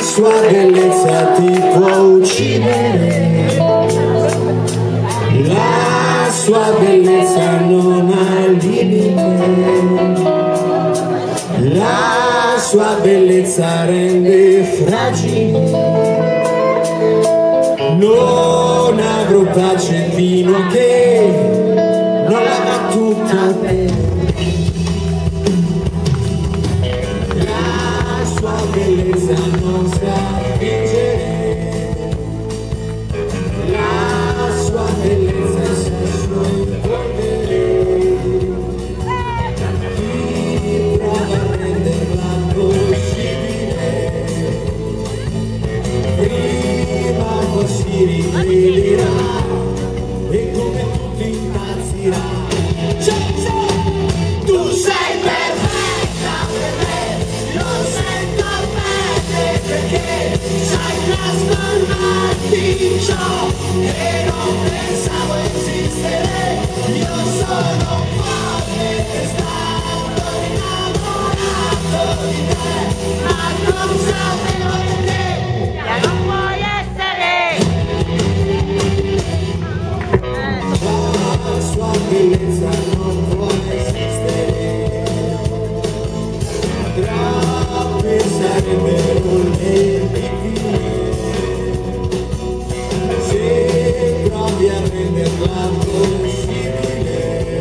sua bellezza ti può uccidere, la sua bellezza non ha limite, la sua bellezza rende fragile, non avrò pace fino a che non la dà tutta a te. Bellezza non sa vincere, la sua bellezza sa sconfiggere, chi prova a renderla possibile, prima o si rivelerà e come tutti impazzirà. Tu sei perfetta per me, lo sento perché sai trasformarti in ciò che non pensavo esistere. Io sono un po' stato innamorato di te, ma non sapevo perché non puoi essere. La sua bellezza non può esistere, sarebbe se provi a renderla possibile,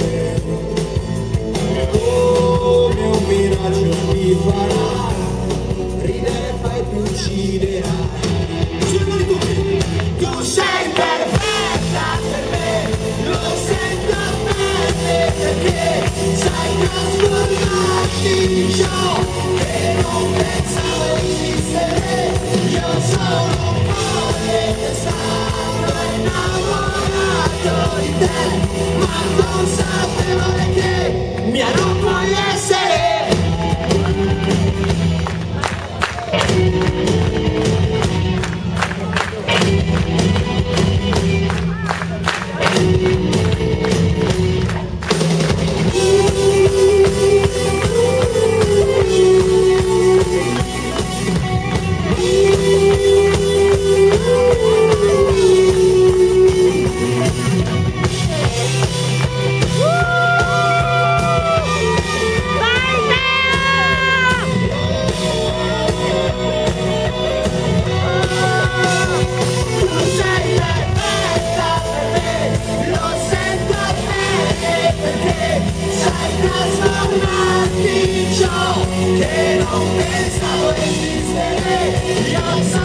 come un miraggio ti farà ridere, poi ti ucciderà. Sulle tutti, tu sei perfetta per me, lo sento bene perché sai trasformarti in ciò che non pensavo esistere. Io sono un cuore che stato innamorato di te, ma non sapevo perché mi non puoi essere. Trasformarti in ciò che non pensavo esistere. Io